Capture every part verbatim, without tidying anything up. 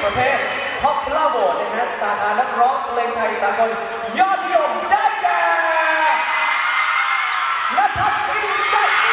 ประเภท Popular Vote นะฮะสาขานักร้องเพลงไทยสากลยอดนิยมได้แก่ณภัทร อินทรี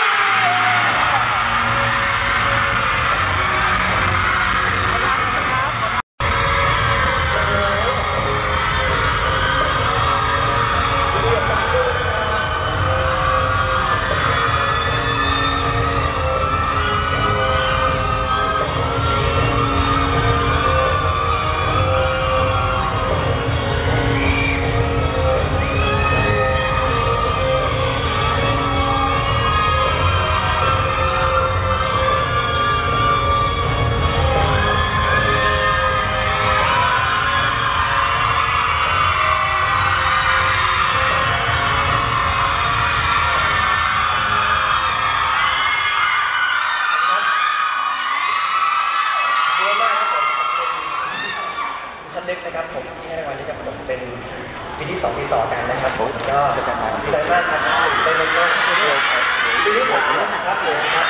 ชั้นเล็กนะครับผมที่ให้รางวัลนี้กับผมเป็นปีที่สองปีต่อกันนะครับผมก็ดีใจมากครับได้เล่นโลกปีที่สามครับผมครับ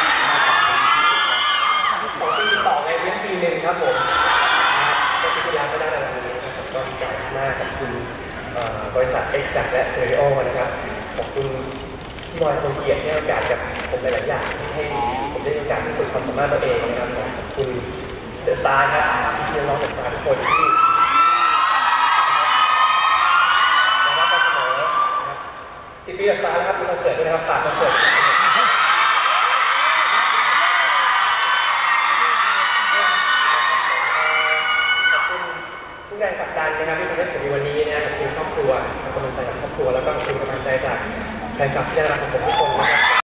สองปีต่อไงเว้นปีหนึ่งครับผมก็ปีที่แล้วก็ได้รางวัลนี้นะครับก็ดีใจมากกับคุณบริษัท Exact และ Stereo นะครับขอบคุณที่บอยคนเกียรติให้โอกาสกับผมหลายๆอย่างให้ผมได้มีโอกาสพิสูจน์ความสามารถตัวเองนะครับขอบคุณเดอะสตาร์ครับที่น้องเดอะสตาร์ทุกคนที่สิบปีกับสตาร์นะครับมีคอนเสิร์ตด้วยนะครับฝากคอนเสิร์ตขอบคุณทุกแรงผลักดันนะครับที่ทำให้ผมมีวันนี้นะขอบคุณครอบครัวกำลังใจจากครอบครัวแล้วก็ขอบคุณกำลังใจจากแฟนคลับที่ได้รับของผมทุกคนนะครับ